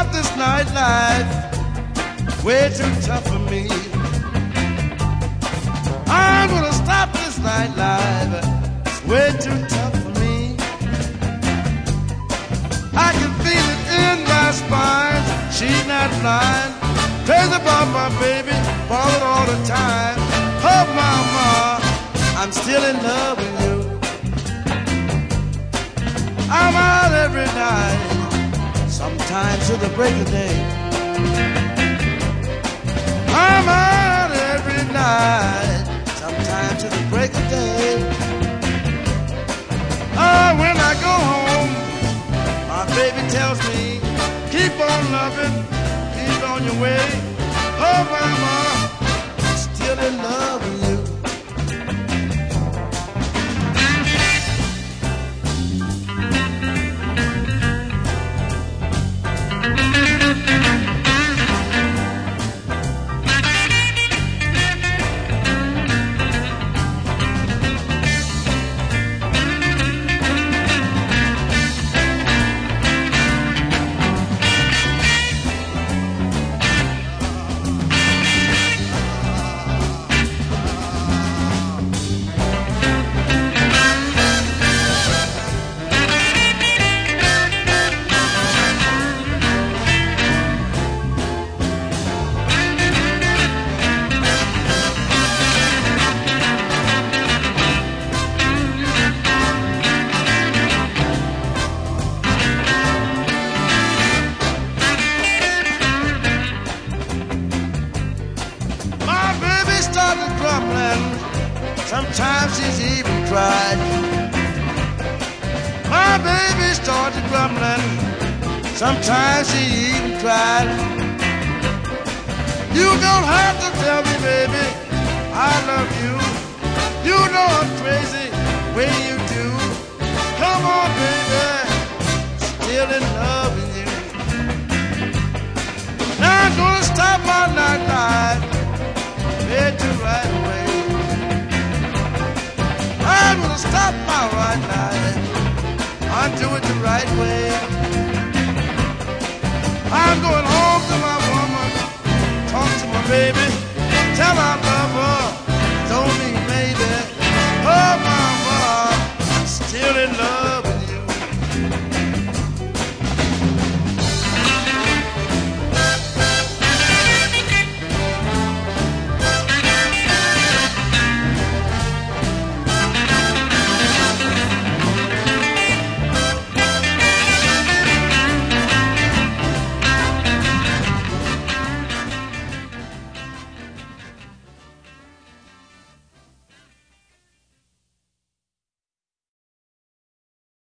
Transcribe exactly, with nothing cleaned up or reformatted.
stop this nightlife, way too tough for me. I'm gonna stop this nightlife, it's way too tough for me. I can feel it in my spine, she's not blind. Crazy about my baby, falling all the time. Oh mama, I'm still in love with you. I'm out every night, sometimes to the break of day. I'm out every night, sometimes to the break of day. Oh, when I go home, my baby tells me, keep on loving, keep on your way. Oh, mama, I'm still in love with you. Sometimes she's even cried. My baby started grumbling. Sometimes she even cried. You don't have to tell me, baby, I love you. You know I'm crazy when you do. Come on, baby, still in love with you. Now I'm gonna stop my nightlife, head to right away. I'm gonna stop my right life, I'm doing the right way. I'm going home to my woman, talk to my baby, tell her I'm